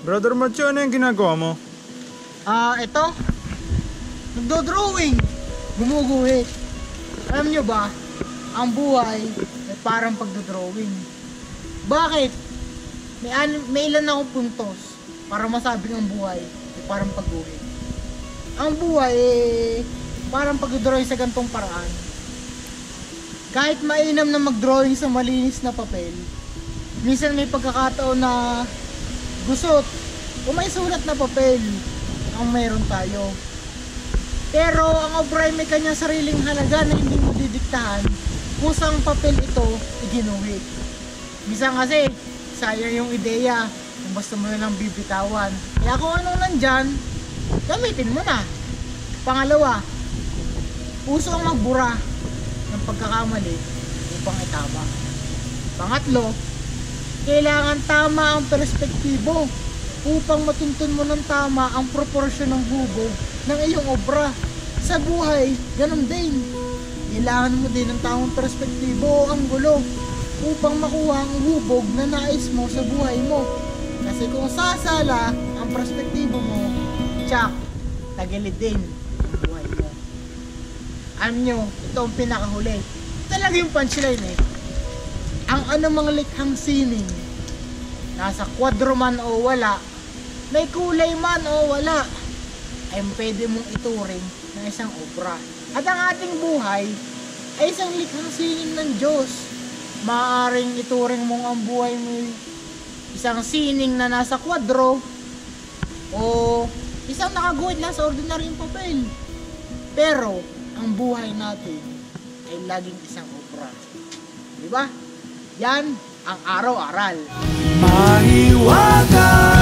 Brother Macho, ano yung ginagawa mo? Ito. Nagdo-drawing. Gumuguhit. Alam nyo ba, ang buhay ay parang pagdo-drawing. Bakit? May ilan akong puntos para masabing ang buhay ay parang pagguhit. Ang buhay ay parang pagdo-drawing sa gantong paraan. Kahit mainam na mag-drawing sa malinis na papel, minsan may pagkakataon na gusot o may sulat na papel ang meron tayo. Pero ang obra ay may kanyang sariling halaga na hindi mo didiktahan kung saan papel ito iginuhit. Minsan kasi sayang yung ideya kung basta mo na lang bibitawan. Kaya kung anong nandyan, gamitin mo na. Pangalawa, puso ang magbura ng pagkakamali upang itama. Pangatlo, kailangan tama ang perspektibo upang matuntun mo ng tama ang proporsyon ng hubog ng iyong obra. Sa buhay, ganun din. Kailangan mo din ng tamang perspektibo o anggulo upang makuha ang hubog na nais mo sa buhay mo. Kasi kung sasala ang perspektibo mo, tsak, tagilid din ang buhay mo. Alam nyo, ito ang pinakahuli. Talaga yung punchline eh. Ang anumang likhang sining, nasa kwadro man o wala, may kulay man o wala, ay pwede mong ituring ng isang obra. At ang ating buhay ay isang likhang sining ng Diyos. Maaaring ituring mong ang buhay mo isang sining na nasa kwadro o isang nakaguhit lang sa ordinaryong papel. Pero ang buhay natin ay laging isang obra. Diba? Yan ang araw-aral. Mahiwaga